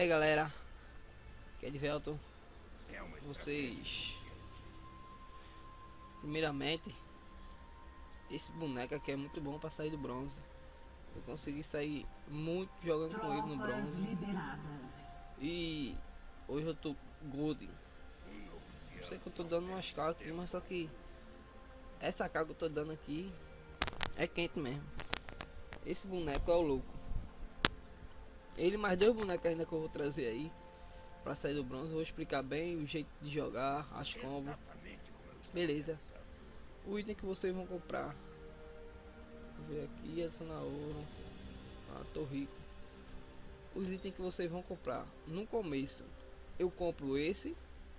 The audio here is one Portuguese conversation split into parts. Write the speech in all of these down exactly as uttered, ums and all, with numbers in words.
Aí galera, que é de Velton, vocês, primeiramente, esse boneco aqui é muito bom para sair do bronze. Eu consegui sair muito jogando com ele no bronze. Liberadas. E hoje eu tô gold. Eu sei que eu tô dando umas cargas aqui, mas só que essa carga que eu tô dando aqui é quente mesmo. Esse boneco é o louco. Ele mais dois bonecos ainda que eu vou trazer aí pra sair do bronze. Eu vou explicar bem o jeito de jogar, as combos. Beleza. O item que vocês vão comprar. Vou ver aqui, adicionar ouro. Ah, tô rico. Os itens que vocês vão comprar. No começo eu compro esse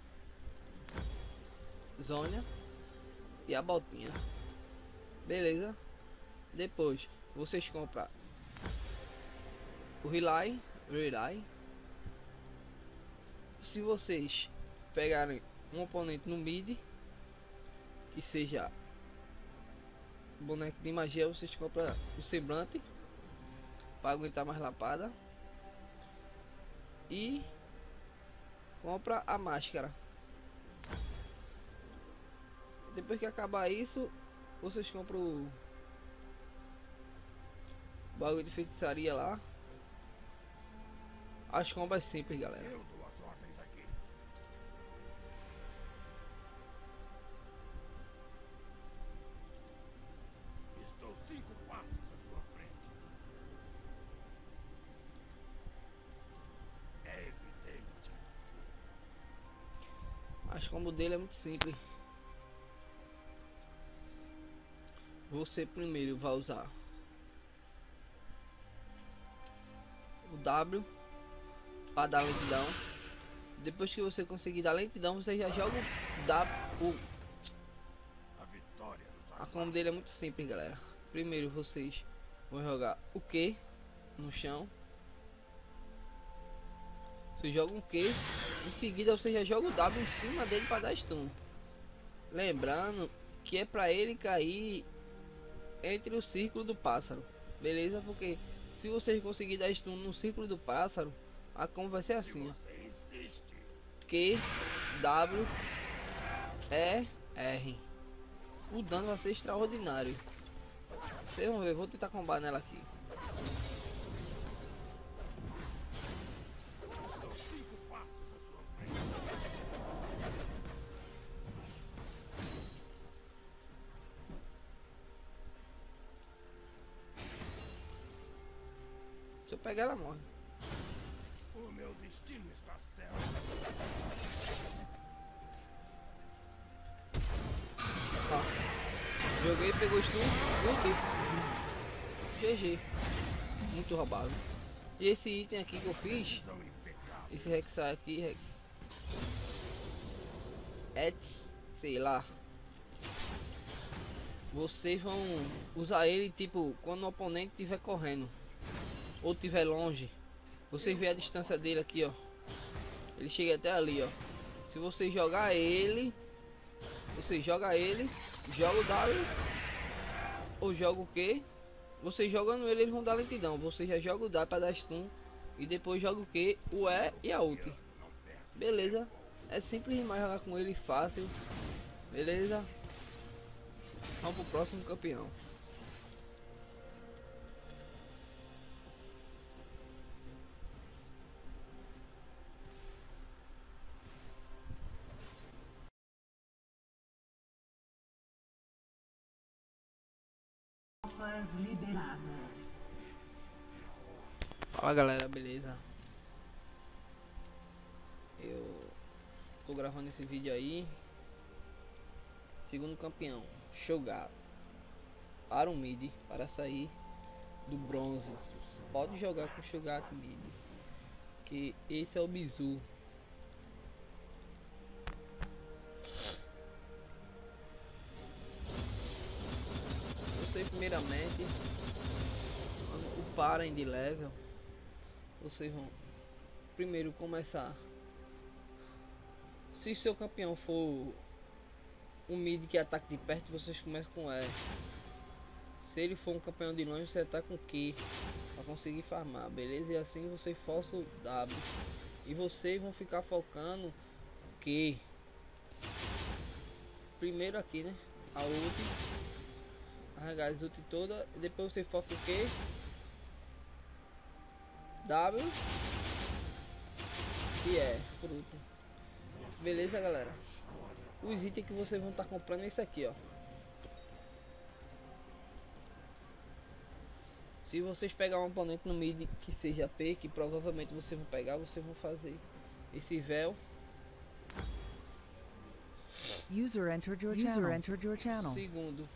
Zônia e a botinha. Beleza. Depois vocês compram o Relay, Relay. Se vocês pegarem um oponente no mid que seja boneco de magia, vocês compram o semblante para aguentar mais lapada e compra a máscara. Depois que acabar isso, vocês compram o bagulho de feitiçaria lá. As combas simples, galera. Eu dou as ordens aqui. Estou cinco passos à sua frente. É evidente. As combos dele é muito simples. Você primeiro vai usar o W para dar lentidão. Depois que você conseguir dar lentidão, você já joga o W. A vitória nos A combo dele é muito simples, galera. Primeiro vocês vão jogar o Q no chão. Você joga um Q, em seguida você já joga o W em cima dele para dar stun. Lembrando que é para ele cair entre o círculo do pássaro, beleza? Porque se vocês conseguirem dar stun no círculo do pássaro, a combo vai ser assim, Você insiste. Q, W, E, R. O dano vai ser extraordinário. Vocês vão ver, vou tentar combar nela aqui. Estou cinco passos à sua frente. Se eu pegar, ela morre. O meu destino está certo. Ó. Joguei, pegou stun, ulti. G G. Muito roubado. E esse item aqui que eu fiz, São impecáveis. esse Rexar aqui, Rex... é, sei lá. Vocês vão usar ele tipo quando o oponente estiver correndo ou estiver longe. Vocês vê a distância dele aqui, ó. Ele chega até ali, ó. Se você jogar ele, você joga ele, joga o W ou joga o Q. Você jogando ele, eles vão dar lentidão. Você já joga o W para dar stun e depois joga o Q, o E e a ult. Beleza? É simples demais jogar com ele, fácil. Beleza? Vamos pro próximo campeão. Tropas liberadas. Fala galera, beleza? Eu tô gravando esse vídeo aí. Segundo campeão, Shogar para o mid para sair do bronze. Pode jogar com Shogar mid, que esse é o bizu. Vocês primeiramente, quando uparem de level, vocês vão primeiro começar. Se seu campeão for um mid que ataque de perto, vocês começam com E. Se ele for um campeão de longe, você tá com Q para conseguir farmar, beleza? E assim você força o W. E vocês vão ficar focando Q. Primeiro aqui, né? A ult. Carregar as ult toda. Depois você foca o Q. W. E é, por último. Beleza, galera? Os itens que vocês vão estar comprando é isso aqui, ó. Se vocês pegar um oponente no mid que seja P, que provavelmente vocês vão pegar, vocês vão fazer esse véu. User entered your channel. User entered your channel. Segundo,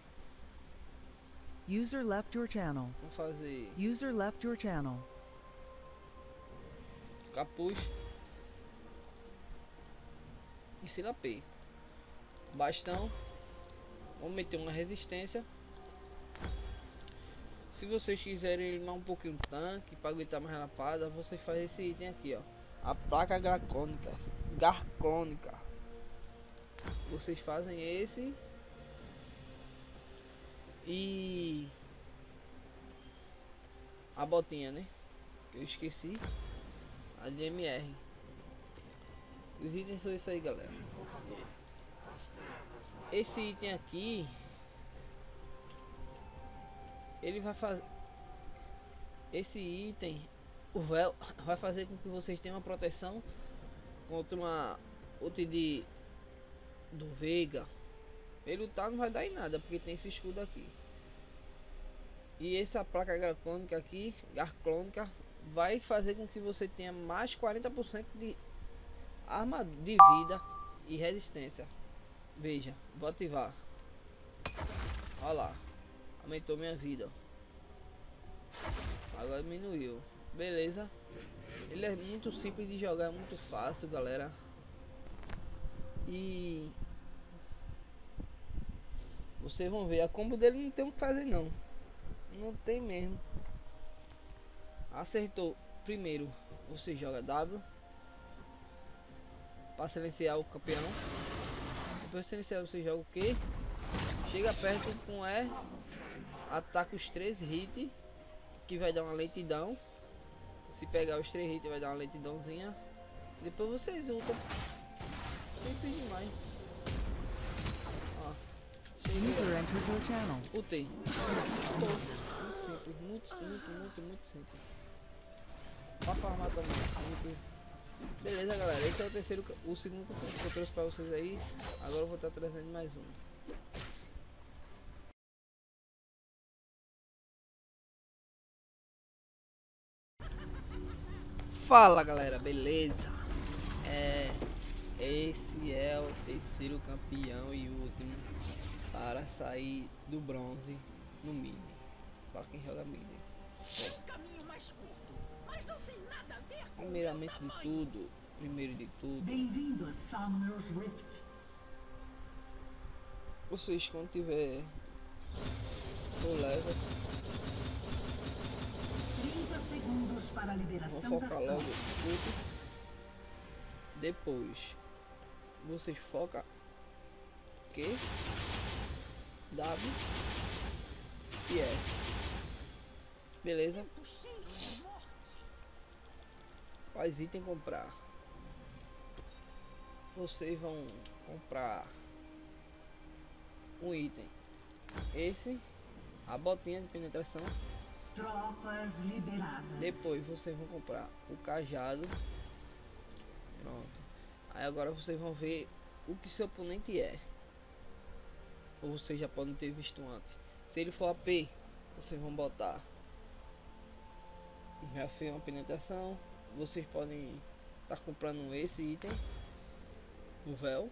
User left your channel. vão fazer User left your channel. capuz. Ensina P. Bastão. Vamos meter uma resistência. Se vocês quiserem eliminar um pouquinho o tanque para aguentar mais lapada, você faz esse item aqui, ó. A placa garcônica. Garcônica. Vocês fazem esse. E a botinha, né? Que eu esqueci. A de M R. Os itens são isso aí, galera. Esse item aqui, ele vai fazer esse item, o véu vai fazer com que vocês tenham uma proteção contra uma ult de do Veiga. Ele lutar não vai dar em nada porque tem esse escudo aqui. E essa placa garcônica aqui, garcônica, vai fazer com que você tenha mais quarenta por cento de arma de vida e resistência. Veja, vou ativar. Olha lá, aumentou minha vida. Agora diminuiu. Beleza. Ele é muito simples de jogar, é muito fácil, galera. E vocês vão ver, a combo dele não tem o que fazer não. Não tem mesmo. Acertou. Primeiro você joga W para silenciar o campeão. Depois de silenciar você joga o Q. Chega perto com E. Ataca os três hits, que vai dar uma lentidão. Se pegar os três hits vai dar uma lentidãozinha. Depois vocês ultam. Simples demais. Ó, User entered your channel. ultei. Muito simples, muito, muito, muito, muito simples. Pra farmar também. Muito. Beleza, galera. Esse é o terceiro, o segundo que eu trouxe pra vocês aí. Agora eu vou estar trazendo mais um. Fala, galera, beleza? É, esse é o terceiro campeão e último para sair do bronze no mid. Para quem joga mid. Caminho mais curto, mas não tem nada a ver com Primeiramente de tudo, primeiro de tudo, Bem-vindo a Summoner's Rift. vocês quando tiver o level, trinta segundos para a vão liberação das focar logo tropas. tudo. Depois vocês focam Q, W e S. Beleza? o cheiro de morte. Quais itens comprar? Vocês vão comprar um item. Esse, a botinha de penetração. Tropas liberadas. Depois vocês vão comprar o cajado. Pronto. Aí agora vocês vão ver o que seu oponente é. Ou vocês já podem ter visto antes. Se ele for A P, vocês vão botar já fez uma penetração. Vocês podem estar tá comprando esse item, o véu.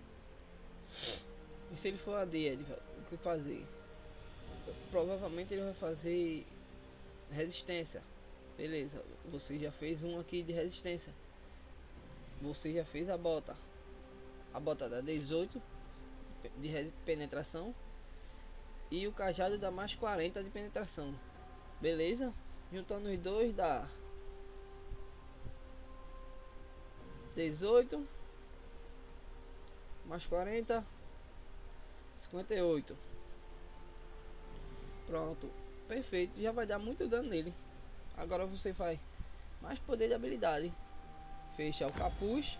E se ele for A D, o que fazer? Provavelmente ele vai fazer resistência. Beleza, você já fez um aqui de resistência. Você já fez a bota. A bota dá dezoito de penetração. E o cajado dá mais quarenta de penetração. Beleza? Juntando os dois dá dezoito mais quarenta, cinquenta e oito. Pronto, perfeito, já vai dar muito dano nele. Agora você faz mais poder de habilidade. Fecha o capuz.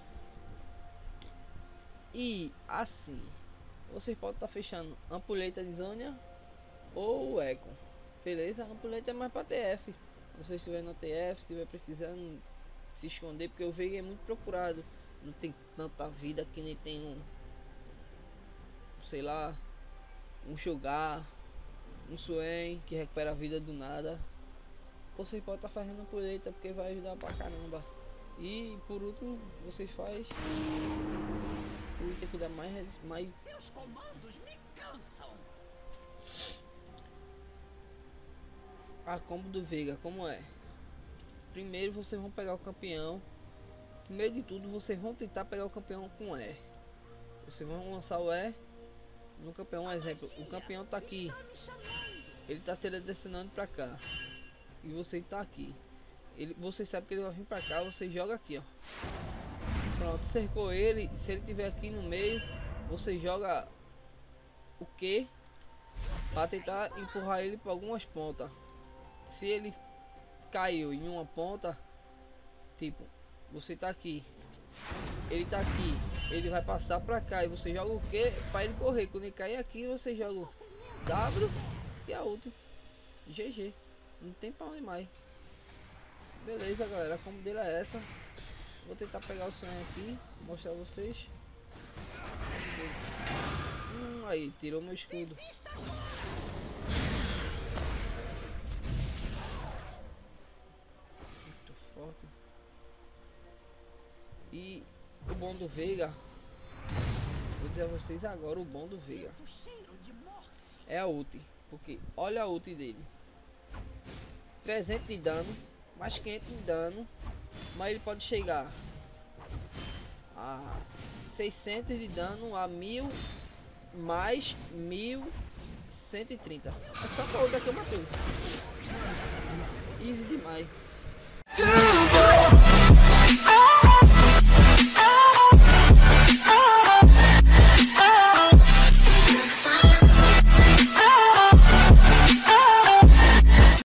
E assim, você pode estar tá fechando ampulheta de Zônia ou o Eco. Beleza? A ampulheta é mais para T F. Se você estiver no T F, estiver precisando se esconder, porque o Veiga é muito procurado. Não tem tanta vida que nem tem um, sei lá, um Sugar, um Swain que recupera a vida do nada. Você pode estar tá fazendo ampulheta porque vai ajudar pra caramba. E por último, você faz o item que dá mais, mais... Seus comandos me cansam. A combo do Veiga, como é? Primeiro vocês vão pegar o campeão. Primeiro de tudo, vocês vão tentar pegar o campeão com E. Vocês vão lançar o E no campeão. Um exemplo, o campeão tá aqui, ele tá se direcionando pra cá e você tá aqui. Ele, você sabe que ele vai vir pra cá, você joga aqui, ó. Pronto, cercou ele. Se ele tiver aqui no meio, você joga o Q para tentar empurrar ele para algumas pontas. Se ele caiu em uma ponta, tipo, você tá aqui, ele tá aqui, ele vai passar pra cá e você joga o Q para ele correr. Quando ele cair aqui, você joga o W e a outra. G G, não tem pra onde mais. Beleza, galera, a combo dele é essa. Vou tentar pegar o sonho aqui, mostrar a vocês. Hum, aí, tirou meu escudo. Muito forte. E o bom do Veiga, vou dizer a vocês agora, o bom do Veiga é a ult. Porque olha a ult dele, trezentos de dano, mais quinhentos de dano, mas ele pode chegar a seiscentos de dano, a mil, mais mil cento e trinta. É só com a outra que eu matei. Easy demais.